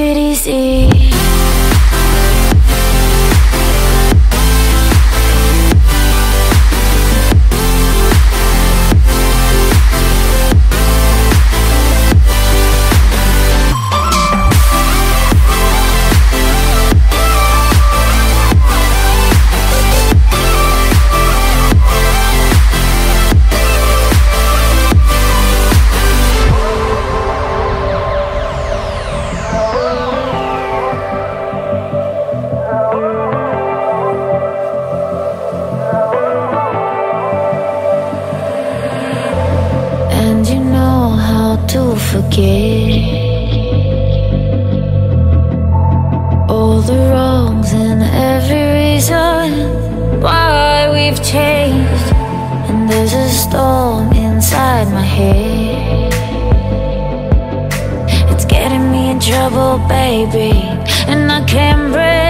it easy. Forget all the wrongs and every reason why we've changed. And there's a storm inside my head, it's getting me in trouble, baby, and I can't breathe.